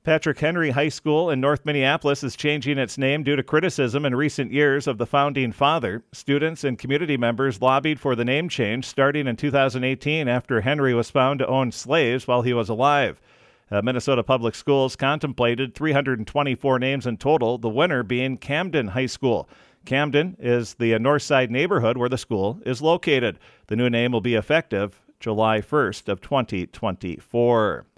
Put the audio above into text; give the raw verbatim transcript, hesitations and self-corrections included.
Patrick Henry High School in North Minneapolis is changing its name due to criticism in recent years of the founding father. Students and community members lobbied for the name change starting in two thousand eighteen after Henry was found to own slaves while he was alive. Uh, Minnesota Public Schools contemplated three hundred twenty-four names in total, the winner being Camden High School. Camden is the north side neighborhood where the school is located. The new name will be effective July first of twenty twenty-four.